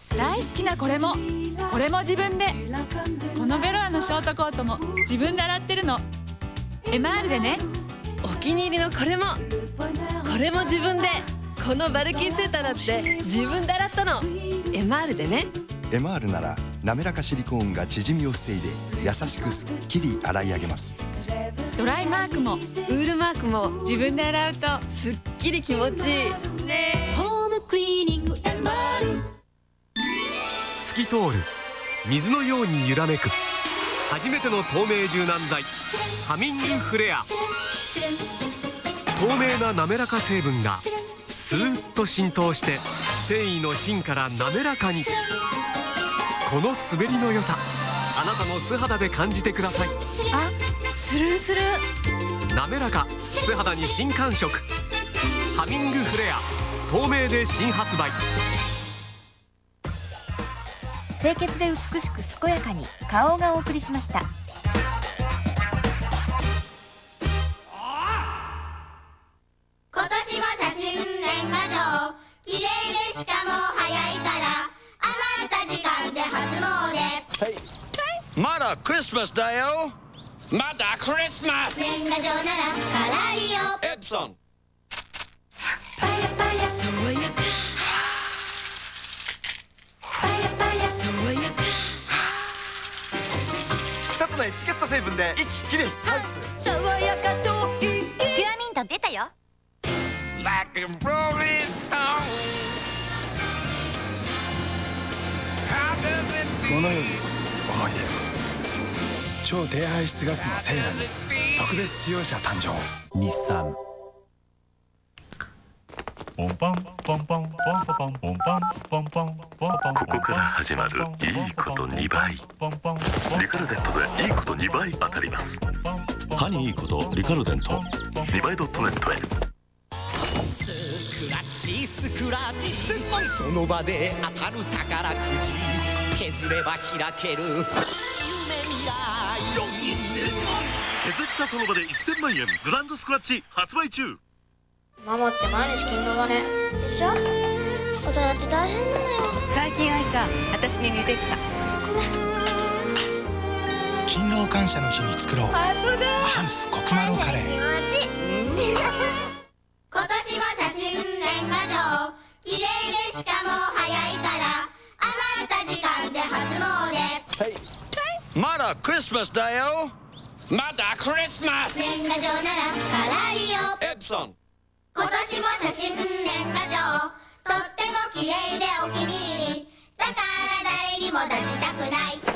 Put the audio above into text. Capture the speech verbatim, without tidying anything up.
大好きなこれもこれも自分で。このベロアのショートコートも自分で洗ってるの。エマールでね。 お気に入りのこれもこれも自分で。このバルキンセーターだって自分で洗ったの。エマールでね。 エマールなら滑らかシリコーンが縮みを防いで優しくすっきり洗い上げます。 ドライマークもウールマークも自分で洗うとすっきり気持ちいいね。 ホームクリーニングエマール。 透き通る水のように揺らめく初めての透明柔軟剤ハミングフレア。透明な滑らか成分がスーッと浸透して繊維の芯から滑らかに。この滑りの良さあなたの素肌で感じてください。 あ、スルースルー。 滑らか素肌に新感触ハミングフレア透明で新発売。 清潔で美しく健やかに花王がお送りしました。 今年も写真年賀状綺麗でしかも早いから余った時間で初詣。 まだクリスマスだよ。まだクリスマス。 年賀状ならカラリオ。 エプソン。 パヤパヤ爽やか。パヤパヤ爽やか。 ふたつのエチケット成分で息きれいハウス。 爽やかといい。 ピュアミント出たよ。 Like a rolling stone。 このように思い出超低排出ガスのセーラに特別使用者誕生。日産。 ポンパンポンパンポンパパンポンパンポンパンポンパン。 ここから始まるいいことにばい。リカルデントでいいことにばい当たります。歯にいいことリカルデント。にばいドットネットへ。 スクラッチスクラッチその場で当たる宝くじ削れば開ける夢未来よんせんまん削ったその場でせんまんえんグランドスクラッチ発売中。 ママって毎日勤労だね。でしょ。大人って大変なのよ。 最近愛さ私に似てきた。 ごめん。 勤労感謝の日に作ろうハートだハウスコクマロカレー。 気持ちいい。今年も写真年賀状綺麗でしかも早いから余った時間で初詣。 まだクリスマスだよ。まだクリスマス。 年賀状ならカラリオ。 エプソン。 今年も写真年賀状とっても綺麗でお気に入りだから誰にも出したくない。